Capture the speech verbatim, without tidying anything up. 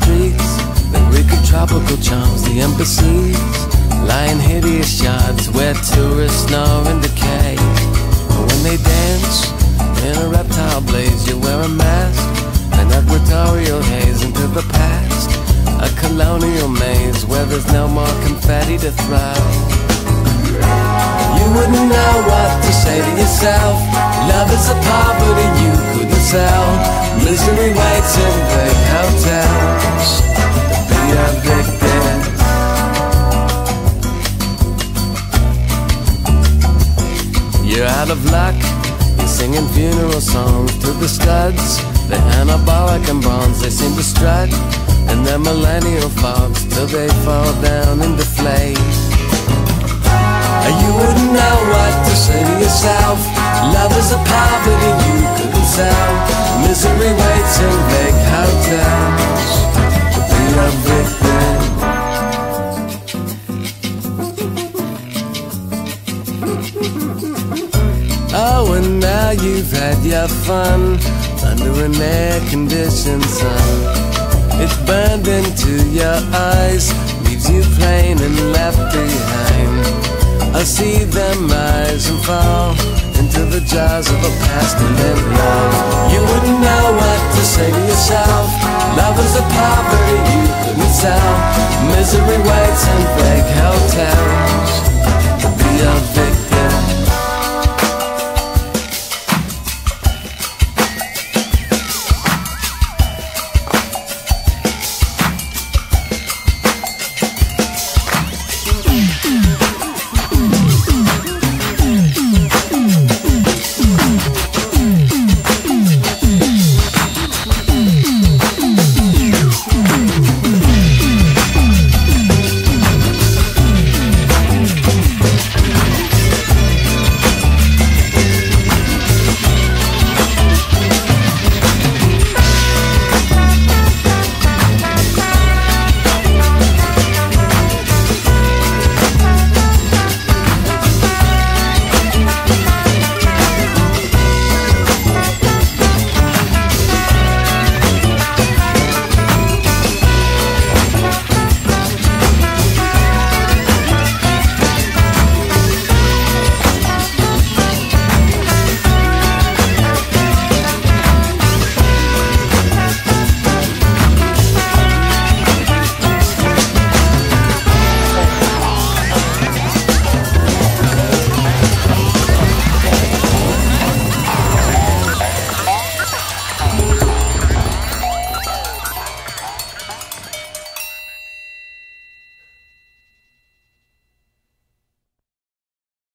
streets, the wicked tropical charms, the embassies, lying hideous shards where tourists snore and decay. And when they dance in a reptile blaze, you wear a mask, an equatorial haze into the past, a colonial maze where there's no more confetti to throw. You wouldn't know what to say to yourself. Love is a poverty you couldn't sell. Misery waits in big hotels to be evicted. You're out of luck, you're singing funeral songs to the studs. They're anabolic and bronze, they seem to strut in their millennial fogs till they fall down and deflate. You wouldn't know what to say to yourself. Love is a poverty you couldn't sell. Misery waits in big hotels to be evicted. Oh, and now you've had your fun under an air-conditioned sun. It's burned into your eyes, leaves you plain and left behind. I see them rise and fall into the jaws of a pestilent love. You wouldn't know what to say to yourself. Love is a poverty you couldn't sell. Misery waits in fake hotels